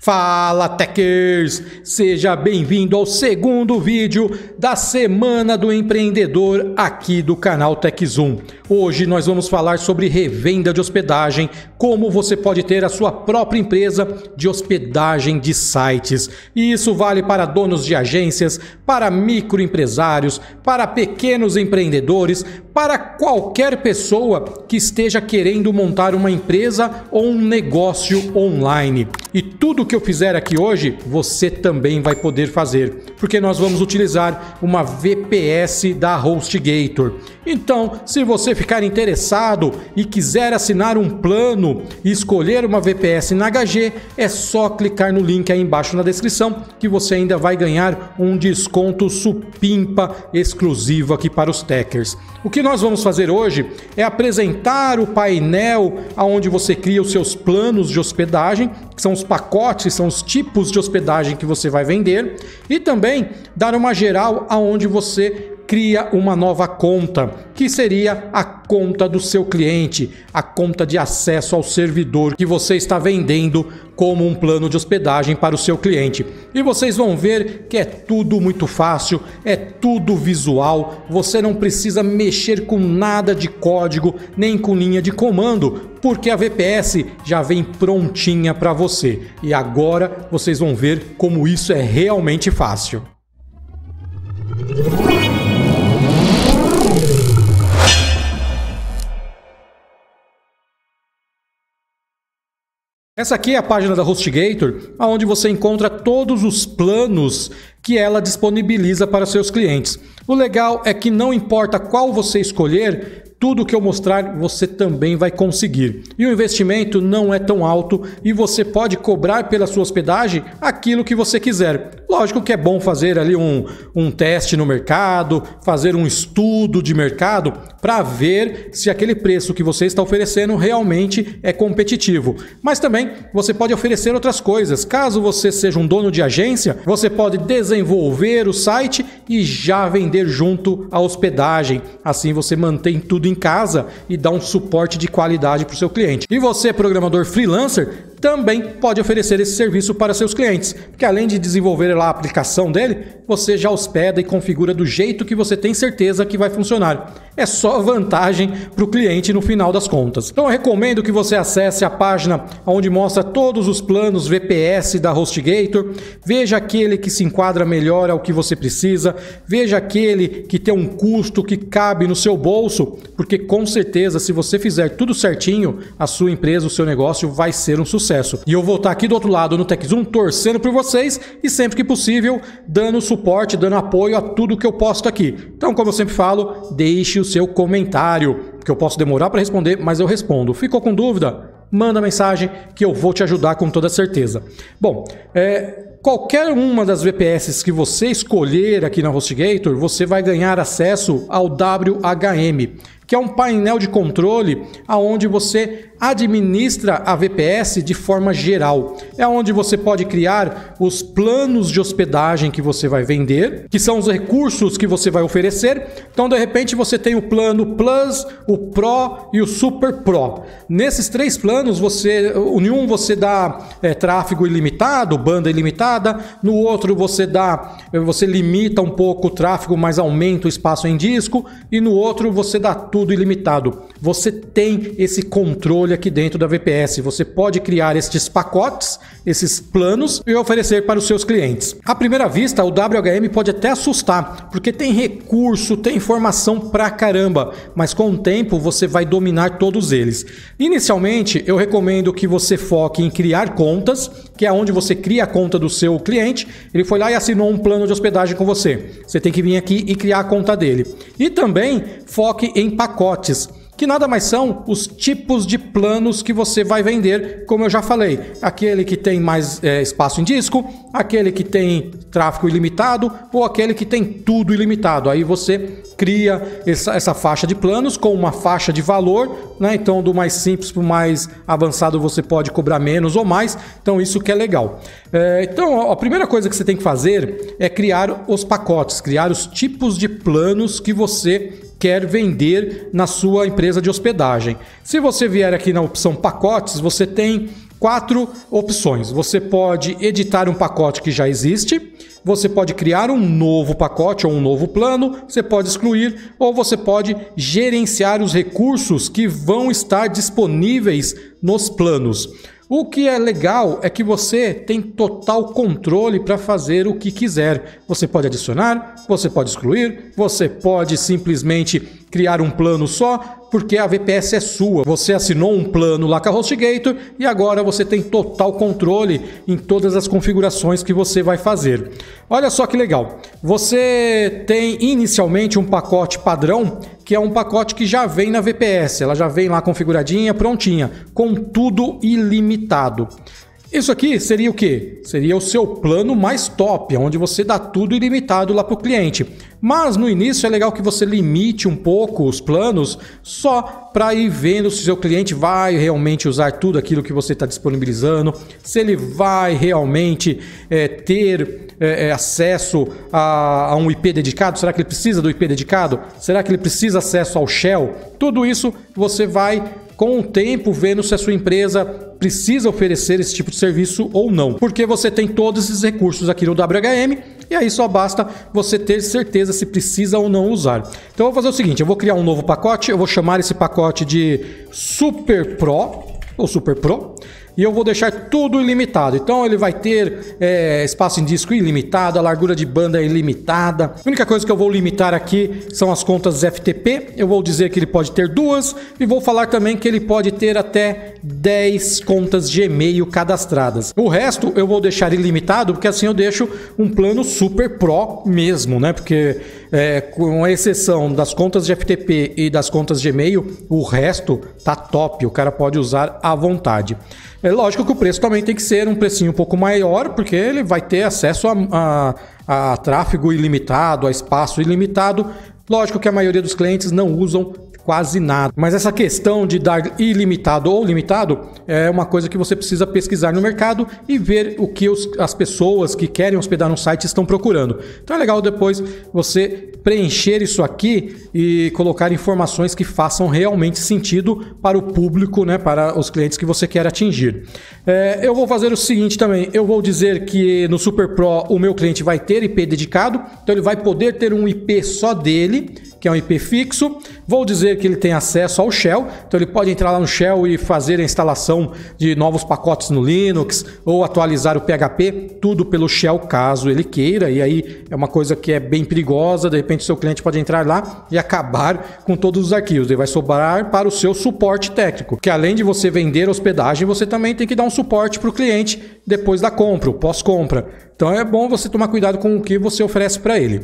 Fala, Techers! Seja bem-vindo ao segundo vídeo da Semana do Empreendedor aqui do canal TechZoom. Hoje nós vamos falar sobre revenda de hospedagem, como você pode ter a sua própria empresa de hospedagem de sites. E isso vale para donos de agências, para microempresários, para pequenos empreendedores, para qualquer pessoa que esteja querendo montar uma empresa ou um negócio online. E tudo que eu fizer aqui hoje, você também vai poder fazer, porque nós vamos utilizar uma VPS da HostGator. Então, se você ficar interessado e quiser assinar um plano e escolher uma VPS na HG, é só clicar no link aí embaixo na descrição que você ainda vai ganhar um desconto supimpa exclusivo aqui para os Techers. O que nós vamos fazer hoje é apresentar o painel onde você cria os seus planos de hospedagem, que são os pacotes, são os tipos de hospedagem que você vai vender, e também dar uma geral aonde você cria uma nova conta, que seria a conta do seu cliente, a conta de acesso ao servidor que você está vendendo como um plano de hospedagem para o seu cliente. E vocês vão ver que é tudo muito fácil, é tudo visual, você não precisa mexer com nada de código, nem com linha de comando, porque a VPS já vem prontinha para você. E agora vocês vão ver como isso é realmente fácil. Essa aqui é a página da HostGator, onde você encontra todos os planos que ela disponibiliza para seus clientes. O legal é que não importa qual você escolher, tudo que eu mostrar você também vai conseguir. E o investimento não é tão alto e você pode cobrar pela sua hospedagem aquilo que você quiser. Lógico que é bom fazer ali um teste no mercado, fazer um estudo de mercado para ver se aquele preço que você está oferecendo realmente é competitivo. Mas também você pode oferecer outras coisas. Caso você seja um dono de agência, você pode desenvolver o site e já vender junto à hospedagem. Assim você mantém tudo em casa e dá um suporte de qualidade para o seu cliente. E você, programador freelancer, também pode oferecer esse serviço para seus clientes, porque além de desenvolver lá a aplicação dele, você já hospeda e configura do jeito que você tem certeza que vai funcionar. É só vantagem para o cliente no final das contas. Então eu recomendo que você acesse a página onde mostra todos os planos VPS da HostGator, veja aquele que se enquadra melhor ao que você precisa, veja aquele que tem um custo que cabe no seu bolso, porque com certeza se você fizer tudo certinho, a sua empresa, o seu negócio vai ser um sucesso. E eu vou estar aqui do outro lado no TechZoom torcendo por vocês e sempre que possível dando suporte, dando apoio a tudo que eu posto aqui. Então, como eu sempre falo, deixe o seu comentário, que eu posso demorar para responder, mas eu respondo. Ficou com dúvida? Manda mensagem que eu vou te ajudar com toda certeza. Bom, qualquer uma das VPS que você escolher aqui na HostGator, você vai ganhar acesso ao WHM, que é um painel de controle onde você administra a VPS de forma geral. É onde você pode criar os planos de hospedagem que você vai vender, que são os recursos que você vai oferecer. Então, de repente, você tem o plano Plus, o Pro e o Super Pro. Nesses três planos, em um você dá tráfego ilimitado, banda ilimitada. No outro você limita um pouco o tráfego, mas aumenta o espaço em disco. E no outro você dá tudo ilimitado. Você tem esse controle aqui dentro da VPS. Você pode criar estes pacotes, esses planos e oferecer para os seus clientes. À primeira vista, o WHM pode até assustar, porque tem recurso, tem informação pra caramba, mas com o tempo você vai dominar todos eles. Inicialmente, eu recomendo que você foque em criar contas, que é onde você cria a conta do seu cliente. Ele foi lá e assinou um plano de hospedagem com você. Você tem que vir aqui e criar a conta dele. E também foque em pacotes, que nada mais são os tipos de planos que você vai vender, como eu já falei. Aquele que tem mais espaço em disco, aquele que tem tráfego ilimitado ou aquele que tem tudo ilimitado. Aí você cria essa faixa de planos com uma faixa de valor, né? Então do mais simples para o mais avançado você pode cobrar menos ou mais. Então isso que é legal. Então a primeira coisa que você tem que fazer é criar os pacotes, criar os tipos de planos que você quer vender na sua empresa de hospedagem. Se você vier aqui na opção pacotes, você tem 4 opções. Você pode editar um pacote que já existe, você pode criar um novo pacote ou um novo plano, você pode excluir ou você pode gerenciar os recursos que vão estar disponíveis nos planos. O que é legal é que você tem total controle para fazer o que quiser. Você pode adicionar, você pode excluir, você pode simplesmente criar um plano só, porque a VPS é sua. Você assinou um plano lá com a HostGator e agora você tem total controle em todas as configurações que você vai fazer. Olha só que legal. Você tem inicialmente um pacote padrão, que é um pacote que já vem na VPS. Ela já vem lá configuradinha, prontinha, com tudo ilimitado. Isso aqui seria o quê? Seria o seu plano mais top, onde você dá tudo ilimitado lá para o cliente. Mas no início é legal que você limite um pouco os planos só para ir vendo se o seu cliente vai realmente usar tudo aquilo que você está disponibilizando, se ele vai realmente ter acesso a um IP dedicado, será que ele precisa do IP dedicado? Será que ele precisa acesso ao shell? Tudo isso você vai com o tempo vendo se a sua empresa precisa oferecer esse tipo de serviço ou não. Porque você tem todos esses recursos aqui no WHM e aí só basta você ter certeza se precisa ou não usar. Então eu vou fazer o seguinte, eu vou criar um novo pacote, eu vou chamar esse pacote de Super Pro ou Super Pro. E eu vou deixar tudo ilimitado. Então ele vai ter espaço em disco ilimitado, a largura de banda ilimitada. A única coisa que eu vou limitar aqui são as contas FTP. Eu vou dizer que ele pode ter 2 e vou falar também que ele pode ter até 10 contas Gmail cadastradas. O resto eu vou deixar ilimitado, porque assim eu deixo um plano Super Pro mesmo, né? Porque com a exceção das contas de FTP e das contas Gmail, o resto tá top. O cara pode usar à vontade. É lógico que o preço também tem que ser um precinho um pouco maior, porque ele vai ter acesso a tráfego ilimitado, a espaço ilimitado. Lógico que a maioria dos clientes não usam quase nada. Mas essa questão de dar ilimitado ou limitado é uma coisa que você precisa pesquisar no mercado e ver o que as pessoas que querem hospedar no site estão procurando. Então é legal depois você preencher isso aqui e colocar informações que façam realmente sentido para o público, né, para os clientes que você quer atingir. Eu vou fazer o seguinte também, eu vou dizer que no Super Pro o meu cliente vai ter IP dedicado, então ele vai poder ter um IP só dele, que é um IP fixo. Vou dizer que ele tem acesso ao shell, então ele pode entrar lá no shell e fazer a instalação de novos pacotes no Linux ou atualizar o PHP, tudo pelo shell caso ele queira, e aí é uma coisa que é bem perigosa, de repente o seu cliente pode entrar lá e acabar com todos os arquivos, ele vai sobrar para o seu suporte técnico, que além de você vender hospedagem, você também tem que dar um suporte para o cliente depois da compra, o pós-compra. Então é bom você tomar cuidado com o que você oferece para ele.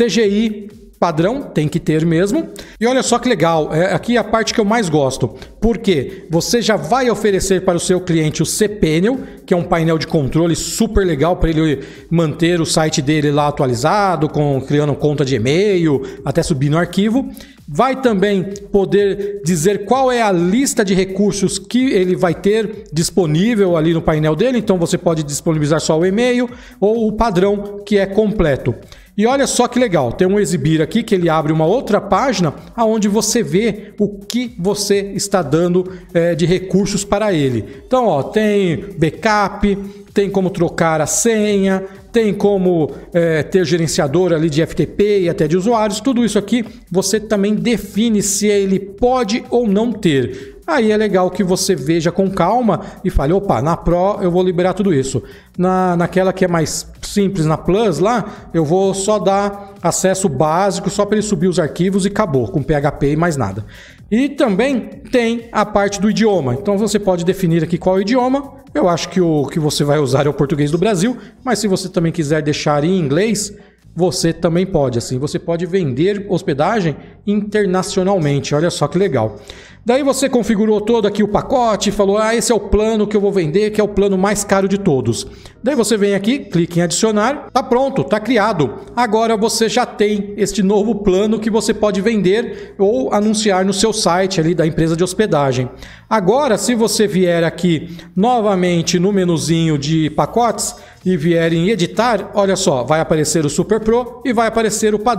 CGI padrão, tem que ter mesmo. E olha só que legal, aqui é a parte que eu mais gosto, porque você já vai oferecer para o seu cliente o cPanel, que é um painel de controle super legal para ele manter o site dele lá atualizado, criando conta de e-mail, até subir no arquivo. Vai também poder dizer qual é a lista de recursos que ele vai ter disponível ali no painel dele, então você pode disponibilizar só o e-mail ou o padrão, que é completo. E olha só que legal, tem um exibir aqui que ele abre uma outra página onde você vê o que você está dando de recursos para ele. Então, ó, tem backup, tem como trocar a senha, tem como ter gerenciador ali de FTP e até de usuários. Tudo isso aqui você também define se ele pode ou não ter. Aí é legal que você veja com calma e fale, opa, na Pro eu vou liberar tudo isso. Naquela que é mais simples, na Plus lá, eu vou só dar acesso básico, só para ele subir os arquivos e acabou, com PHP e mais nada. E também tem a parte do idioma. Então você pode definir aqui qual é o idioma. Eu acho que o que você vai usar é o português do Brasil, mas se você também quiser deixar em inglês, você também pode. Assim, você pode vender hospedagem internacionalmente. Olha só que legal. Daí você configurou todo aqui o pacote, falou, esse é o plano que eu vou vender, que é o plano mais caro de todos. Daí você vem aqui, clica em adicionar, tá pronto, tá criado. Agora você já tem este novo plano que você pode vender ou anunciar no seu site ali da empresa de hospedagem. Agora, se você vier aqui novamente no menuzinho de pacotes e vier em editar, olha só, vai aparecer o Super Pro e vai aparecer o padrão.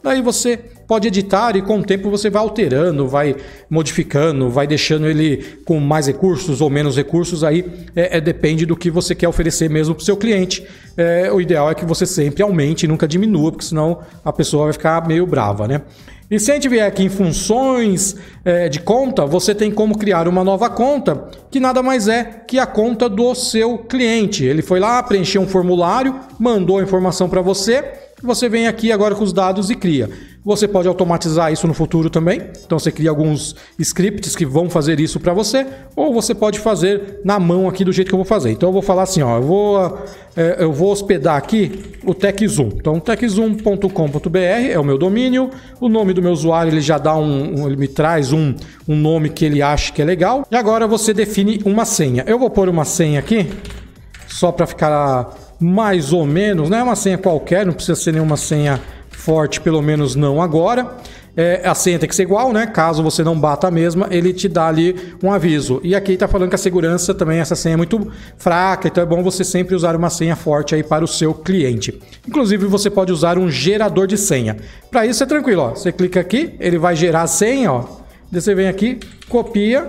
daí você pode editar e com o tempo você vai alterando, vai modificando, vai deixando ele com mais recursos ou menos recursos, aí depende do que você quer oferecer mesmo para o seu cliente. O ideal é que você sempre aumente e nunca diminua, porque senão a pessoa vai ficar meio brava, né? E se a gente vier aqui em funções de conta, você tem como criar uma nova conta, que nada mais é que a conta do seu cliente. Ele foi lá, preencheu um formulário, mandou a informação para você, você vem aqui agora com os dados e cria. Você pode automatizar isso no futuro também, então você cria alguns scripts que vão fazer isso para você, ou você pode fazer na mão aqui do jeito que eu vou fazer. Então eu vou falar assim, ó, eu vou hospedar aqui o TechZoom. Então techzoom.com.br é o meu domínio, o nome do meu usuário ele já dá ele me traz um nome que ele acha que é legal, e agora você define uma senha. Eu vou pôr uma senha aqui, só para ficar mais ou menos, não é uma senha qualquer, não precisa ser nenhuma senha forte, pelo menos não agora. A senha tem que ser igual, né? Caso você não bata a mesma, ele te dá ali um aviso. E aqui está falando que a segurança também, essa senha é muito fraca, então é bom você sempre usar uma senha forte aí para o seu cliente. Inclusive, você pode usar um gerador de senha. Para isso é tranquilo, ó. Você clica aqui, ele vai gerar a senha, ó. Daí você vem aqui, copia,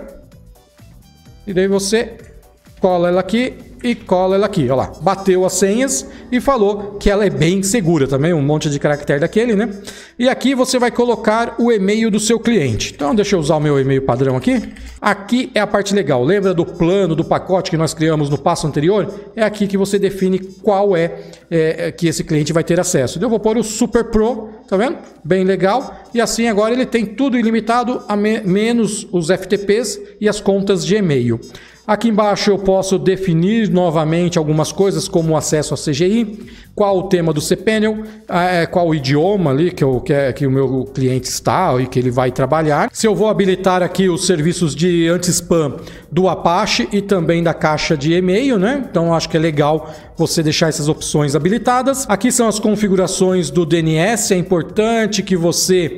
e daí você cola ela aqui e cola ela aqui, olha lá, bateu as senhas e falou que ela é bem segura também, um monte de caractere daquele, né? E aqui você vai colocar o e-mail do seu cliente. Então deixa eu usar o meu e-mail padrão aqui. Aqui é a parte legal, lembra do plano, do pacote que nós criamos no passo anterior? É aqui que você define qual que esse cliente vai ter acesso. Eu vou pôr o Super Pro, tá vendo? Bem legal. E assim agora ele tem tudo ilimitado, menos os FTPs e as contas de e-mail. Aqui embaixo eu posso definir novamente algumas coisas, como o acesso a CGI, qual o tema do cPanel, qual o idioma ali que o meu cliente está e que ele vai trabalhar. Se eu vou habilitar aqui os serviços de anti-spam do Apache e também da caixa de e-mail, né? Então eu acho que é legal você deixar essas opções habilitadas. Aqui são as configurações do DNS, é importante que você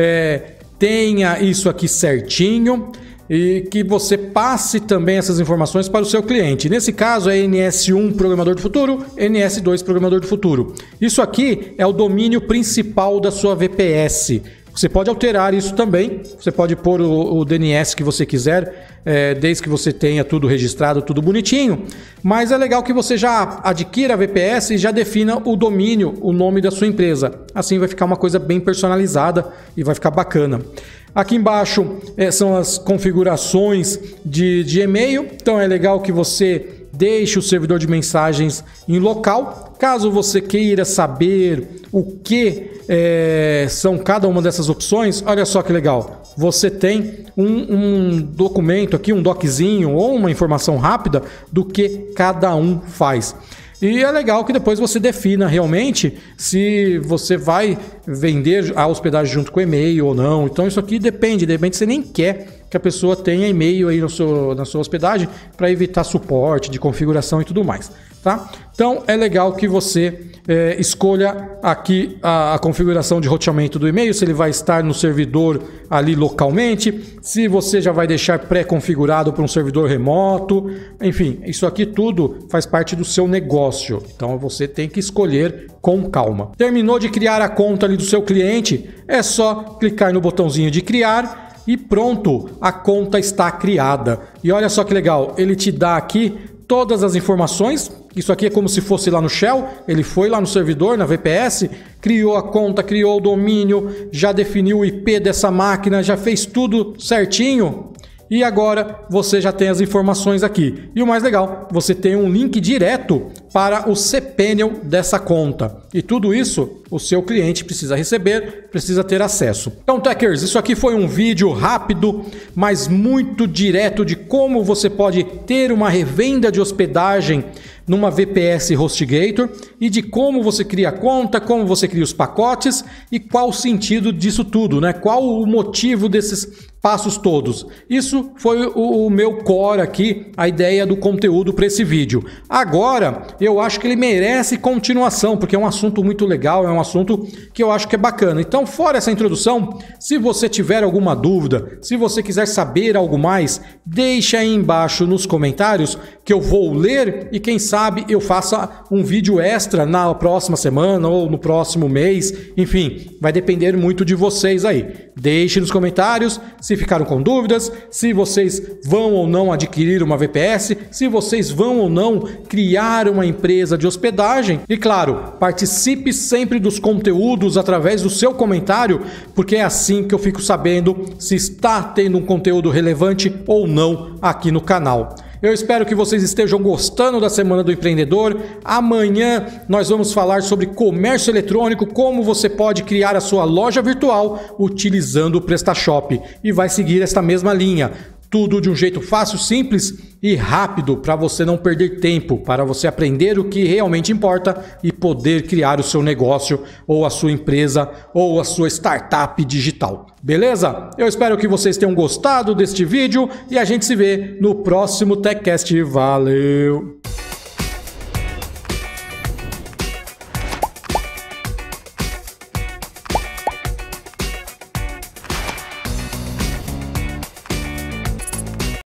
tenha isso aqui certinho. E que você passe também essas informações para o seu cliente. Nesse caso é NS1 Programador do Futuro, NS2 Programador do Futuro. Isso aqui é o domínio principal da sua VPS. Você pode alterar isso também, você pode pôr o DNS que você quiser, desde que você tenha tudo registrado, tudo bonitinho. Mas é legal que você já adquira a VPS e já defina o domínio, o nome da sua empresa. Assim vai ficar uma coisa bem personalizada e vai ficar bacana. Aqui embaixo são as configurações de e-mail, então é legal que você deixe o servidor de mensagens em local. Caso você queira saber o que são cada uma dessas opções, olha só que legal, você tem um documento aqui, um doczinho ou uma informação rápida do que cada um faz. E é legal que depois você defina realmente se você vai vender a hospedagem junto com o e-mail ou não. Então isso aqui depende, de repente você nem quer que a pessoa tenha e-mail aí na sua hospedagem para evitar suporte de configuração e tudo mais, tá? Então é legal que você escolha aqui a configuração de roteamento do e-mail, se ele vai estar no servidor ali localmente, se você já vai deixar pré-configurado para um servidor remoto, enfim, isso aqui tudo faz parte do seu negócio, então você tem que escolher com calma. Terminou de criar a conta ali do seu cliente, é só clicar no botãozinho de criar e pronto, a conta está criada. E olha só que legal, ele te dá aqui todas as informações. Isso aqui é como se fosse lá no Shell, ele foi lá no servidor, na VPS, criou a conta, criou o domínio, já definiu o IP dessa máquina, já fez tudo certinho. E agora você já tem as informações aqui. E o mais legal, você tem um link direto para o cPanel dessa conta. E tudo isso o seu cliente precisa receber, precisa ter acesso. Então, Techers, isso aqui foi um vídeo rápido, mas muito direto de como você pode ter uma revenda de hospedagem numa VPS HostGator e de como você cria a conta, como você cria os pacotes e qual o sentido disso tudo, né? Qual o motivo desses passos todos. Isso foi o meu core aqui, a ideia do conteúdo para esse vídeo. Agora, eu acho que ele merece continuação, porque é um assunto muito legal, é um assunto que eu acho que é bacana. Então, fora essa introdução, se você tiver alguma dúvida, se você quiser saber algo mais, deixa aí embaixo nos comentários que eu vou ler e quem sabe eu faça um vídeo extra na próxima semana ou no próximo mês. Enfim, vai depender muito de vocês aí. Deixe nos comentários se ficaram com dúvidas, se vocês vão ou não adquirir uma VPS, se vocês vão ou não criar uma empresa de hospedagem. E claro, participe sempre dos conteúdos através do seu comentário, porque é assim que eu fico sabendo se está tendo um conteúdo relevante ou não aqui no canal. Eu espero que vocês estejam gostando da Semana do Empreendedor. Amanhã nós vamos falar sobre comércio eletrônico, como você pode criar a sua loja virtual utilizando o PrestaShop. E vai seguir esta mesma linha. Tudo de um jeito fácil, simples e rápido, para você não perder tempo, para você aprender o que realmente importa e poder criar o seu negócio ou a sua empresa ou a sua startup digital. Beleza? Eu espero que vocês tenham gostado deste vídeo e a gente se vê no próximo TechCast. Valeu!